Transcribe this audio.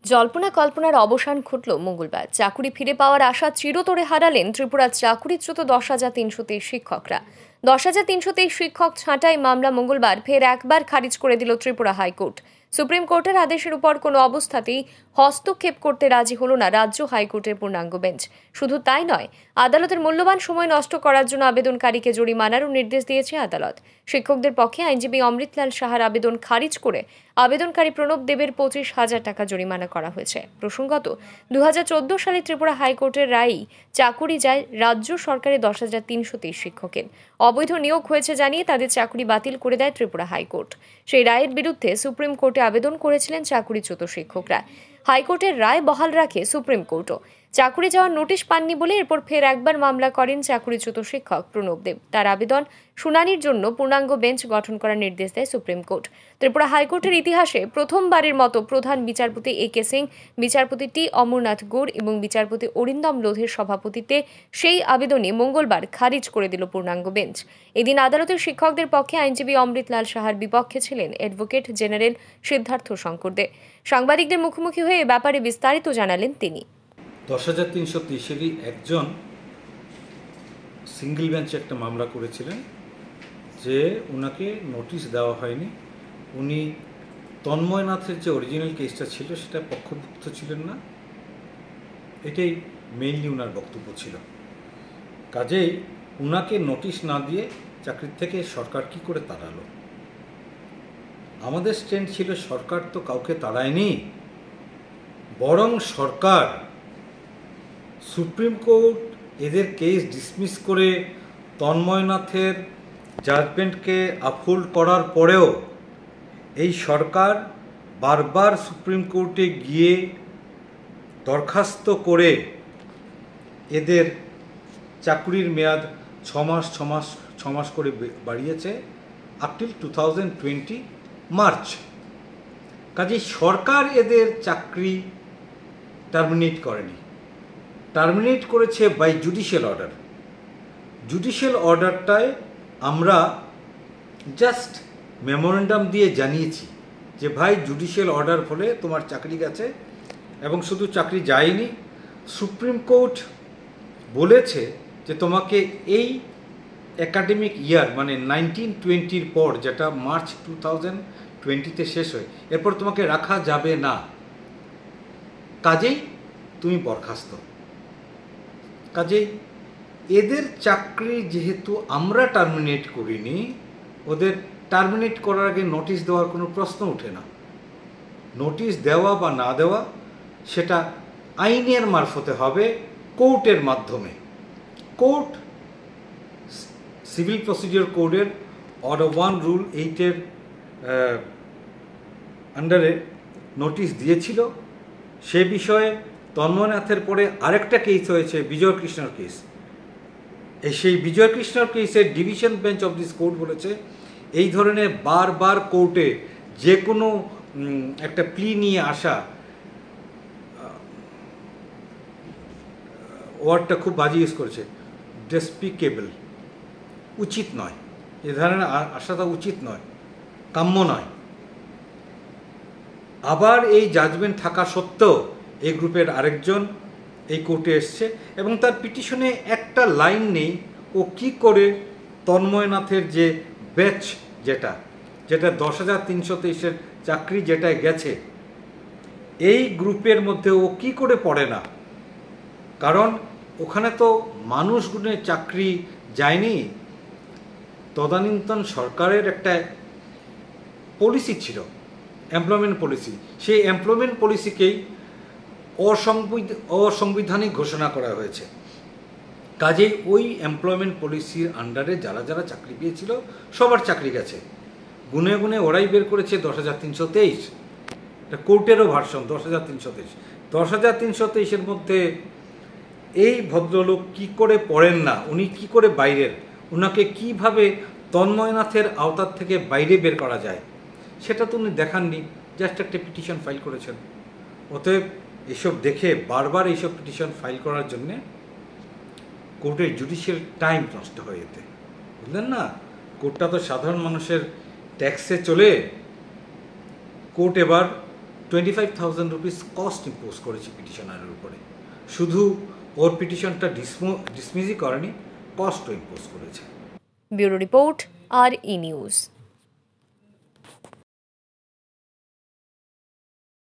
জল্পনা কল্পনার অবসান ঘটল মঙ্গলবার। চাকুরি ফিরে পাওয়ার আশা চিরতরে হারালেন ত্রিপুরার চাকুরিচ্যুত 10,323 শিক্ষকরা। 10,323 শিক্ষক ছাঁটাই মামলা মঙ্গলবার ফের একবার খারিজ করে দিল ত্রিপুরা হাইকোর্ট। সুপ্রিম কোর্টের আদেশের উপর কোনো অবস্থাতেই হস্তক্ষেপ করতে রাজি হল না রাজ্য হাইকোর্টের পূর্ণাঙ্গ বেঞ্চ। শুধু তাই নয়, আদালতের মূল্যবান সময় নষ্ট করার জন্য আবেদনকারীকে জরিমানারও নির্দেশ দিয়েছে আদালত। শিক্ষকদের পক্ষে আইনজীবী অমৃতলাল সাহার আবেদন খারিজ করে আবেদনকারী প্রণব দেবের 25,000 টাকা জরিমানা করা হয়েছে। প্রসঙ্গত, 2014 সালে ত্রিপুরা হাইকোর্টের রায়েই চাকুরি যায় রাজ্য সরকারের 10,323 শিক্ষকের। অবৈধ নিয়োগ হয়েছে জানিয়ে তাদের চাকুরি বাতিল করে দেয় ত্রিপুরা হাইকোর্ট। সেই রায়ের বিরুদ্ধে সুপ্রিম কোর্টে আবেদন করেছিলেন চাকুরিচ্যুত শিক্ষকরা। হাইকোর্টের রায় বহাল রাখে সুপ্রিম কোর্টও। চাকুরি যাওয়ার নোটিশ পাননি বলে এরপর ফের একবার মামলা করেন চাকুরিচ্যুত শিক্ষক প্রণব দেব। তার আবেদন শুনানির জন্য পূর্ণাঙ্গ বেঞ্চ গঠন করার নির্দেশ দেয় সুপ্রিম কোর্ট। ত্রিপুরা হাইকোর্টের ইতিহাসে প্রথমবারের মতো প্রধান বিচারপতি এ.কে. সিং, বিচারপতি টি অমরনাথ গুর এবং বিচারপতি অরিন্দম লোধের সভাপতিত্বে সেই আবেদনই মঙ্গলবার খারিজ করে দিল পূর্ণাঙ্গ বেঞ্চ। এদিন আদালতের শিক্ষকদের পক্ষে আইনজীবী অমৃতলাল সাহার বিপক্ষে ছিলেন অ্যাডভোকেট জেনারেল সিদ্ধার্থ শঙ্কর দে। সাংবাদিকদের মুখোমুখি হয়ে এ ব্যাপারে বিস্তারিত জানালেন তিনি। 10,323-এরই একজন সিঙ্গেল বেঞ্চে একটা মামলা করেছিলেন যে ওনাকে নোটিশ দেওয়া হয়নি। উনি তন্ময়নাথের যে অরিজিনাল কেসটা ছিল সেটা পক্ষভুক্ত ছিলেন না, এটাই মেইনলি ওনার বক্তব্য ছিল। কাজেই ওনাকে নোটিশ না দিয়ে চাকরির থেকে সরকার কি করে তাড়ালো? আমাদের স্ট্যান্ড ছিল সরকার তো কাউকে তাড়ায়নি, বরং সরকার সুপ্রিম কোর্ট এদের কেস ডিসমিস করে তন্ময়নাথের জাজমেন্টকে আপহোল্ড করার পরেও এই সরকার বারবার সুপ্রিম কোর্টে গিয়ে দরখাস্ত করে এদের চাকরির মেয়াদ 6 মাস করে বাড়িয়েছে আপ টিল 2020 মার্চ। কাজেই সরকার এদের চাকরি টার্মিনেট করেনি, টার্মিনেট করেছে বাই জুডিশিয়াল অর্ডার। জুডিশিয়াল অর্ডারটায় আমরা জাস্ট মেমোরেন্ডাম দিয়ে জানিয়েছি যে ভাই জুডিশিয়াল অর্ডার ফলে তোমার চাকরি গেছে, এবং শুধু চাকরি যায়নি, সুপ্রিম কোর্ট বলেছে যে তোমাকে এই একাডেমিক ইয়ার মানে 1920-র পর, যেটা মার্চ 2020-তে শেষ হয়, এরপর তোমাকে রাখা যাবে না, কাজেই তুমি বরখাস্ত। কাজেই এদের চাকরি যেহেতু আমরা টার্মিনেট করিনি, ওদের টার্মিনেট করার আগে নোটিশ দেওয়ার কোনো প্রশ্ন ওঠে না। নোটিশ দেওয়া বা না দেওয়া সেটা আইনের মারফতে হবে, কোর্টের মাধ্যমে। কোর্ট সিভিল প্রসিডিওর কোডের অর্ডার 1 রুল 8-এর আন্ডারে নোটিশ দিয়েছিল। সে বিষয়ে তন্ময়নাথের পরে আরেকটা কেস হয়েছে, বিজয় কৃষ্ণর কেস। সেই বিজয় কৃষ্ণর কেসের division bench of this court বলেছে এই ধরনের বারবার কোর্টে যে কোনো একটা প্লি নিয়ে আসা, ওয়ার্ডটা খুব বাজে ইউজ করেছে, ডেসপিকেবল, উচিত নয়, এ ধরনের আসাটা উচিত নয়, কাম্য নয়। আবার এই জাজমেন্ট থাকা সত্ত্বেও এই গ্রুপের আরেকজন এই কোর্টে এসছে এবং তার পিটিশনে একটা লাইন নেই ও কি করে তন্ময়নাথের যে ব্যাচ যেটা 10,323-এর চাকরি যেটা গেছে, এই গ্রুপের মধ্যে ও কি করে পড়ে না। কারণ ওখানে তো মানুষগুলোর চাকরি যায়নি, তদানীন্তন সরকারের একটা পলিসি ছিল, এমপ্লয়মেন্ট পলিসি। সেই এমপ্লয়মেন্ট পলিসিকেই অসাংবিধানিক ঘোষণা করা হয়েছে। কাজেই ওই এমপ্লয়মেন্ট পলিসির আন্ডারে যারা যারা চাকরি পেয়েছিল সবার চাকরি গেছে। গুনে গুনে ওরাই বের করেছে 10,323, এটা কোর্টেরও ভার্সন 10,323। 10,323-এর মধ্যে এই ভদ্রলোক কি করে পড়েন না, উনি কি করে বাইরের, ওনাকে কিভাবে তন্ময়নাথের আওতার থেকে বাইরে বের করা যায় সেটা তো উনি দেখাননি, জাস্ট একটা পিটিশন ফাইল করেছেন। অতএব এসব দেখে বারবার এইসব পিটিশন ফাইল করার জন্যে কোর্টের জুডিশিয়াল টাইম নষ্ট হয়ে যেতে, বুঝলেন না? কোর্টটা তো সাধারণ মানুষের ট্যাক্সে চলে, কোর্ট এবার 25,000 রুপিস কস্ট ইম্পোজ করেছে পিটিশনারের উপরে। শুধু ওর পিটিশনটা ডিসমিসই করেনি, কস্টও ইম্পোজ করেছে। Bureau report, RE news.